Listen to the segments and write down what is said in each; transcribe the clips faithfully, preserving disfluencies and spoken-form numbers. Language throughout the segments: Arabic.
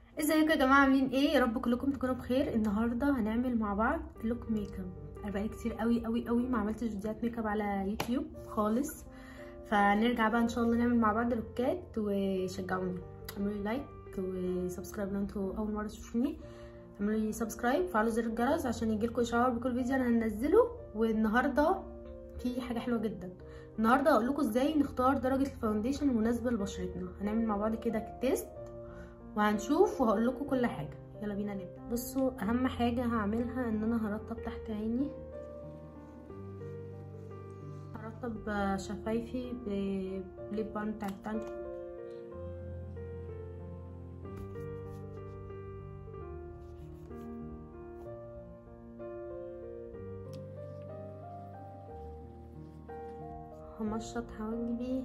ازيكم يا جماعه، عاملين ايه؟ يا رب كلكم تكونوا بخير. النهارده هنعمل مع بعض لوك ميك اب. انا بقالي كتير قوي قوي قوي ما عملتش فيديوهات ميك اب على يوتيوب خالص، فنرجع بقى ان شاء الله نعمل مع بعض لوكات. وشجعوني، اعملوا لي لايك وسبسكرايب لو انتوا اول مره تشوفوني. اعملوا لي سبسكرايب وفعلوا زر الجرس عشان يجيلكوا اشعار بكل فيديو انا هنزله. والنهارده في حاجه حلوه جدا. النهارده هقول لكم ازاي نختار درجه الفاونديشن المناسبه لبشرتنا. هنعمل مع بعض كده تيست وهنشوف وهقول لكم كل حاجه. يلا بينا نبدا. بصوا، اهم حاجه هعملها ان انا هرطب تحت عيني، هرطب شفايفي بليب بالم بتاع التانك. همشط حواجبي.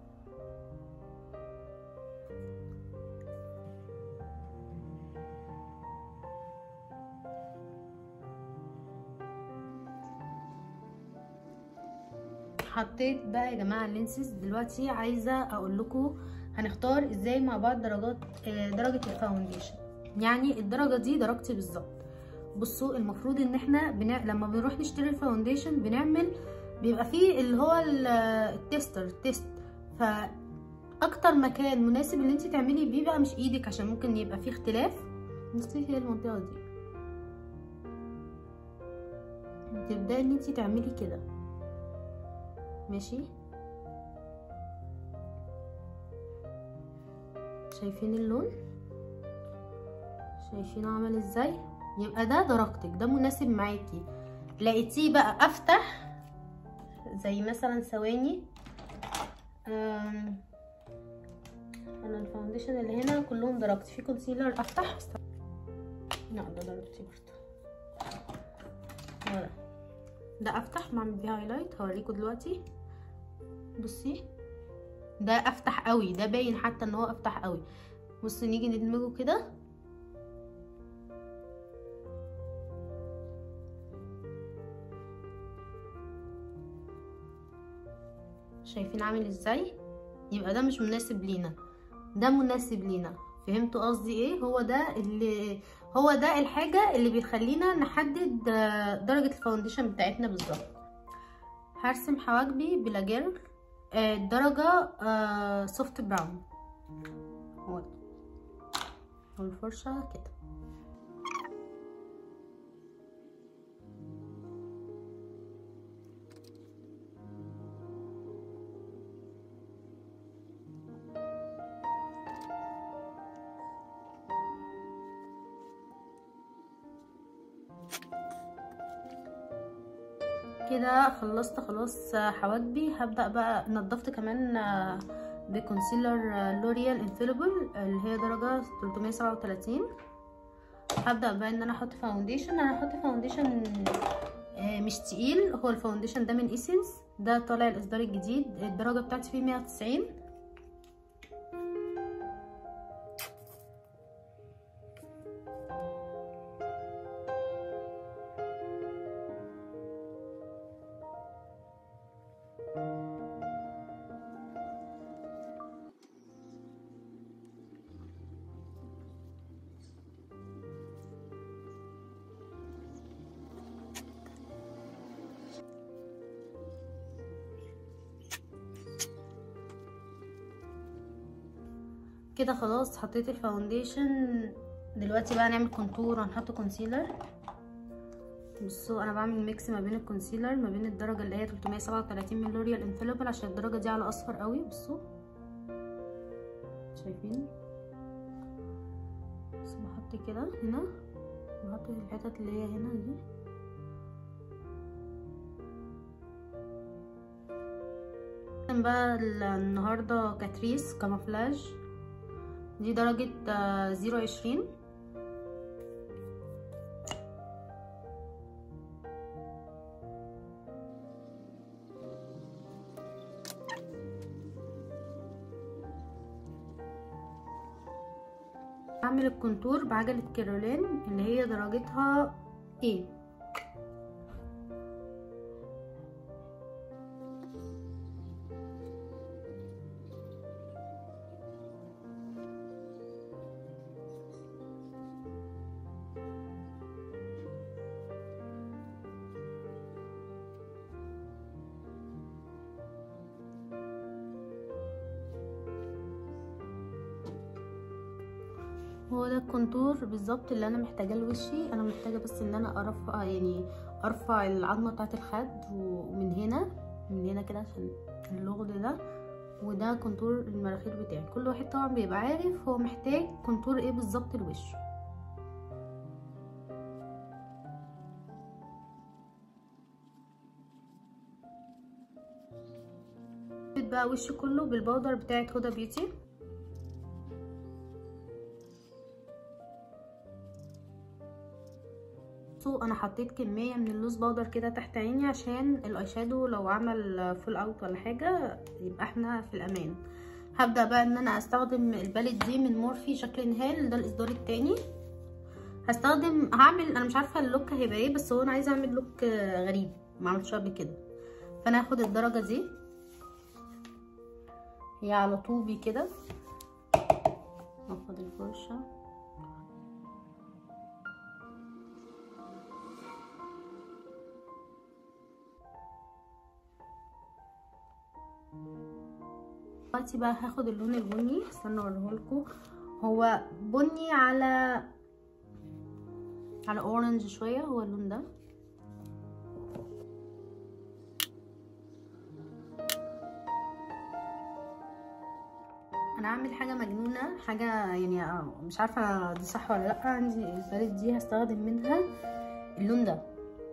حطيت بقى يا جماعه اللينسز. دلوقتي عايزه اقول لكم هنختار ازاي مع بعض درجات درجه الفاونديشن. يعني الدرجه دي درجتي بالظبط. بصوا، المفروض ان احنا بنع... لما بنروح نشتري الفاونديشن بنعمل بيبقى فيه اللي هو التيستر تيست، فاكتر مكان مناسب ان انت تعملي بيه بقى مش ايدك عشان ممكن يبقى فيه اختلاف. بصي، هي المنطقه دي تبداي ان انت تعملي كده، ماشي؟ شايفين اللون؟ شايفين عمل ازاي؟ يبقى ده درجتك، ده مناسب معاكي. لقيتيه بقى افتح زي مثلا ثواني، انا الفاونديشن اللي هنا كلهم درجتي. في كونسيلر افتح، لا ده درجتي برضه. ولا ده افتح بعمل بيه هايلايت، هوريكم دلوقتي. بصي، ده افتح قوي، ده باين حتى ان هو افتح قوي. بصي، نيجي ندمجه كده. شايفين عامل ازاي؟ يبقى ده مش مناسب لينا، ده مناسب لينا. فهمتوا قصدي ايه؟ هو ده اللي هو ده الحاجه اللي بيخلينا نحدد درجه الفاونديشن بتاعتنا بالظبط. هرسم حواجبي بلاجير الدرجه سوفت براون والفرشه كده. كده خلصت خلاص حواجبي. هبدأ بقى، نضفت كمان بكونسيلر لوريال انفيلبل اللي هي درجة ثلاثمية وسبعة وثلاثين. هبدأ بقى ان انا احط فاونديشن. انا هحط فاونديشن مش تقيل، هو الفاونديشن ده من ايسنس، ده طالع الاصدار الجديد، الدرجة بتاعتي فيه مية وتسعين. كده خلاص حطيت الفاونديشن. دلوقتي بقى نعمل كونتور وهنحط كونسيلر. بصوا، انا بعمل ميكس ما بين الكونسيلر ما بين الدرجه اللي هي ثلاثمية وسبعة وثلاثين من لوريال انفيلبل عشان الدرجه دي على اصفر قوي. بصوا، شايفين؟ بس بحط كده هنا، بحط الحتت اللي هي هنا دي. بقى النهارده كاتريس كاموفلاج، دي درجة زيرو عشرين. اعمل الكونتور بعجلة كيرولين اللي هي درجتها ايه. هو ده الكونتور بالظبط اللي انا محتاجاه لوشي. انا محتاجه بس ان انا ارفع يعني ارفع العظمه بتاعه الخد ومن هنا من هنا كده عشان اللغد ده، وده كونتور المراخير بتاعي. كل واحد طبعا بيبقى عارف هو محتاج كونتور ايه بالظبط لوشه. بقى وشي كله بالبودر بتاعه هدى بيوتي. انا حطيت كميه من اللوز باودر كده تحت عيني عشان الاي شادو لو عمل فول اوت ولا حاجه يبقى احنا في الامان. هبدا بقى ان انا استخدم الباليت دي من مورفي شكل نهال، ده الاصدار التاني. هستخدم هعمل انا مش عارفه اللوك هيبقى ايه، بس هو انا عايزه اعمل لوك غريب ما عملتش قبل كده. فانا هاخد الدرجه دي هي على طوبي كده، هاخد الفرشه دلوقتي. بقى هاخد اللون البني، استنوا اوريهولكوا. هو بني على على اورنج شويه، هو اللون ده. انا هعمل حاجه مجنونه، حاجه يعني مش عارفه دي صح ولا لا. عندي الباليت دي هستخدم منها اللون ده.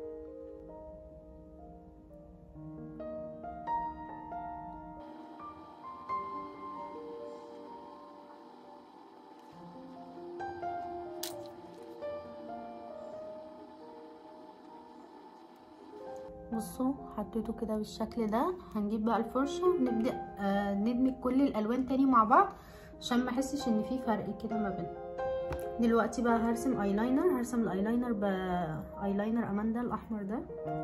بصوا حطيته كده بالشكل ده. هنجيب بقى الفرشه ونبدا آه ندمج كل الالوان تاني مع بعض عشان ما احسش ان في فرق كده ما بينهم. دلوقتي بقى هرسم ايلاينر. هرسم الايلاينر بايلاينر اماندا الاحمر ده.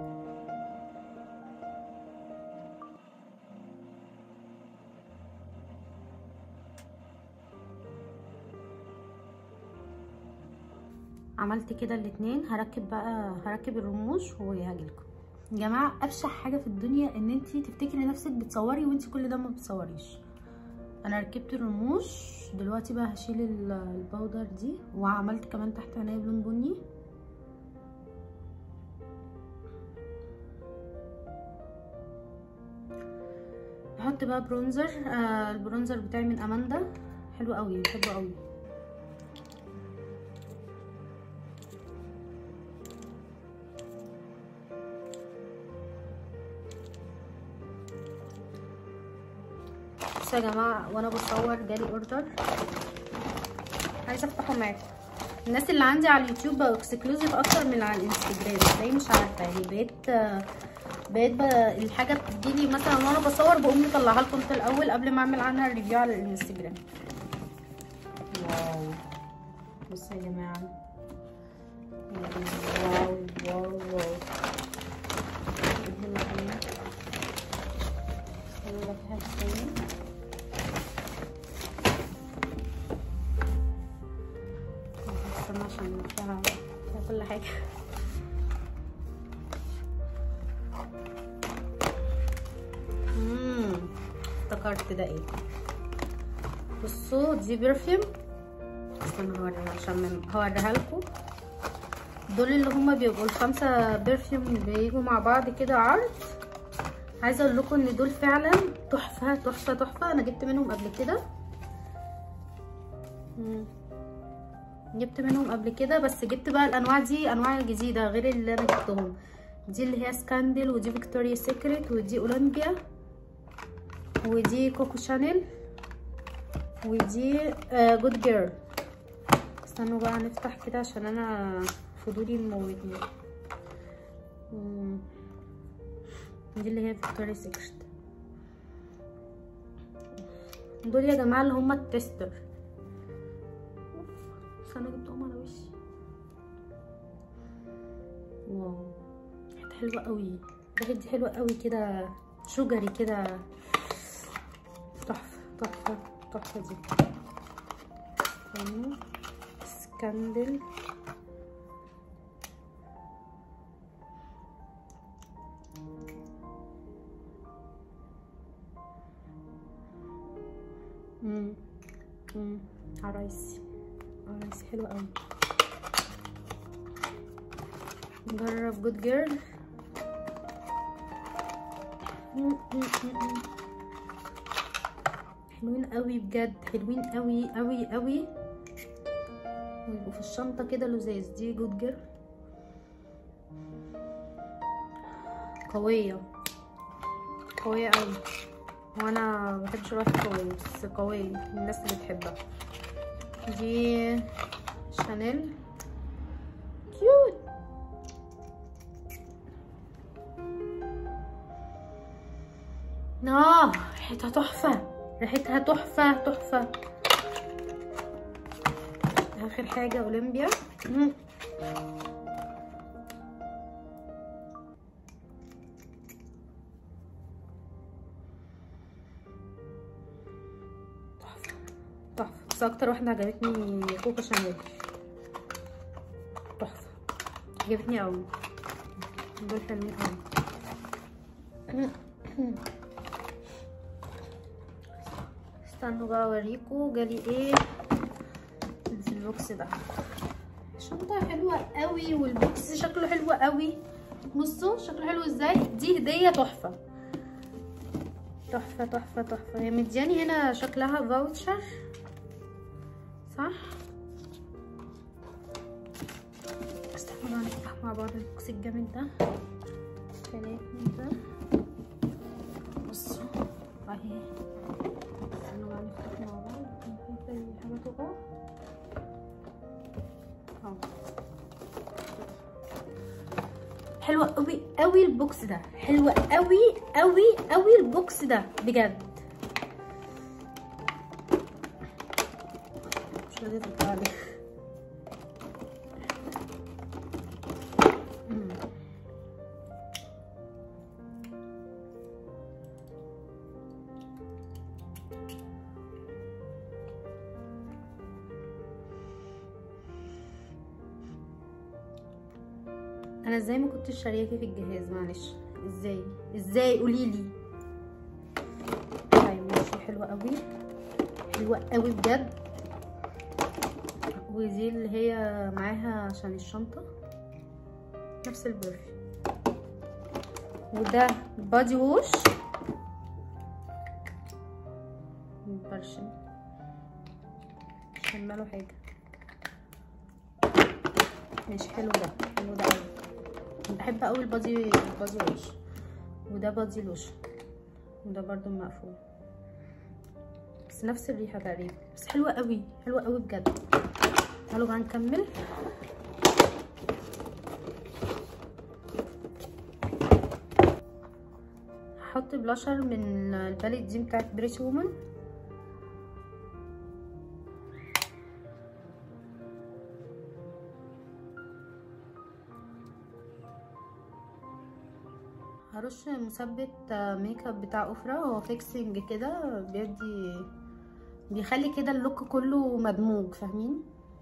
عملت كده الاتنين. هركب بقى هركب الرموش وهاجيلكم. يا جماعه ابشع حاجه في الدنيا ان انتي تفتكري نفسك بتصوري وانتي كل ده ما بتصوريش. انا ركبت الرموش دلوقتي بقى هشيل الباودر دي، وعملت كمان تحت عينيا بلون بني. هحط بقى برونزر. آه البرونزر بتاعي من اماندا، حلو قوي حلو قوي. بصوا يا جماعه، وانا بصور جالي اوردر عايزه افتحه معاكم. الناس اللي عندي على اليوتيوب بقوا اكسكلوزيف اكتر من على الانستجرام، ازاي مش عارفه يعني. بقيت بقيت بقى الحاجه بتجيلي مثلا وانا بصور بقوم مطلعها لكم في الاول قبل ما اعمل عنها ريفيو على الانستجرام. واو بصوا يا جماعه، واو واو واو. عشان فيها فيها كل حاجه. امم افتكرت ده ايه. بصوا دي برفيوم. استنى هوريها عشان هوريها لكم. دول اللي هما بيبقوا الخمسه برفيوم بيجوا مع بعض كده عرض. عايزه اقول لكم ان دول فعلا تحفه تحفه تحفه. انا جبت منهم قبل كده. امم جبت منهم قبل كده، بس جبت بقى الانواع دي انواع جديده غير اللي انا جبتهم. دي اللي هي سكاندل، ودي فيكتوريا سيكريت، ودي اولمبيا، ودي كوكو شانيل، ودي آه جود جيرل. استنوا بقى نفتح كده عشان انا فضولي مموتني. دي اللي هي فيكتوريا سيكريت. دول يا جماعه اللي هم التستر. انا جبتهم على وشي. واو ريحتها حلوه قوي. الريحه دي حلوه قوي كده، شجري كده، تحفه تحفه تحفه. دي استنوا سكاندل. امم امم عرايسي. اه بس حلوه قوي. نجرب جود جيرل. حلوين قوي بجد، حلوين قوي قوي قوي، ويبقوا في الشنطه كده لزاز. دي جود جيرل قويه قويه قوي، وانا ما بحبش الوقت قوي بس قويه الناس اللي بتحبها. دي شانيل كيوت. اه ريحتها تحفه، ريحتها تحفه تحفه. اخر حاجه اولمبيا. مم. تحفه تحفه، بس اكتر واحده عجبتني كوكو شانيل. تحفه عجبتني قوي، دول حلوين قوي. استنوا بقى اوريكم جالي ايه في البوكس ده. شنطه حلوه قوي والبوكس شكله حلو قوي. بصوا شكله حلو ازاي. دي هديه تحفه تحفه تحفه تحفه. هي مدياني هنا شكلها فاوتشر صح. استنوا بقى نفتح مع بعض البوكس الجامد ده. تلاتة ده بصوا اهي. استنوا بقى نفتح مع بعض نحط الحاجه تقع اهو. حلوه قوي قوي البوكس ده، حلوه قوي قوي قوي البوكس ده بجد. مش راضيه تطلع لي. انا ازاي ما كنتش شارياكي في الجهاز؟ معلش ازاي ازاي قوليلي. طيب ماشي حلوه قوي حلوه قوي بجد. ودي اللي هي معاها عشان الشنطه نفس البرفيوم. وده بادي ووش برشم مش هعمله حاجه. ماشي حلو ده حلو ده قوي. بحب قوي البادي البادي ووش. وده بادي لوشن وده برضو مقفول بس نفس الريحه تقريبا، بس حلوه قوي حلوه قوي بجد. تعالوا بقى نكمل. هحط بلاشر من الباليت دي بتاعت بريتي وومن. هرش مثبت ميك اب بتاع اوفرا. هو فيكسنج كده بيدي بيخلي كده اللوك كله مدموج فاهمين.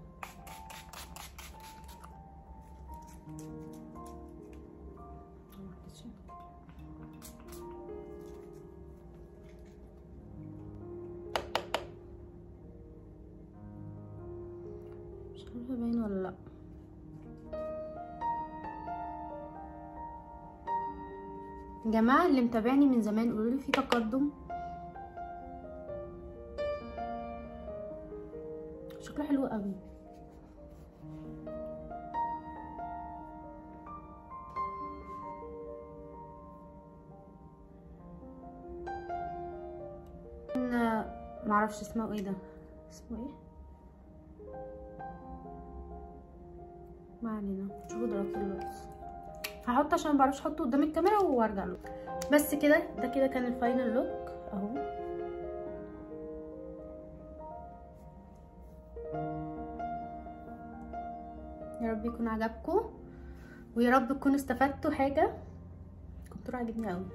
مش عارفه باين ولا لا. يا جماعه اللي متابعني من زمان قولوا لي في تقدم. شكله حلو قوي. معرفش اسمه ايه ده. اسمه ايه؟ ما علينا. شوفوا دلوقتي دلوقتي هحط عشان مبعرفش احطه قدام الكاميرا وارجع له. بس كده ده كده كان الفاينل لوك اهو. يا رب يكون عجبكم ويا رب تكونوا استفدتوا حاجه. كنتوا عاجبني قوي.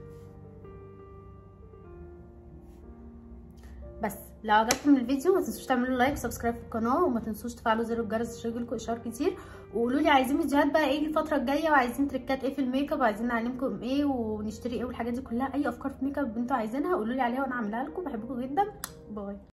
بس لو عجبكم الفيديو ما تنسوش تعملوا لايك وسبسكرايب في القناه، وما تنسوش تفعلوا زر الجرس عشان يجيلكم اشعار كتير. وقولوا لي عايزين فيديوهات بقى ايه الفتره الجايه، وعايزين تريكات ايه في الميك اب، وعايزين نعلمكم ايه ونشتري ايه والحاجات دي كلها. اي افكار في ميك اب انتوا عايزينها قولوا لي عليها وانا اعملها لكم. بحبكم جدا. باي.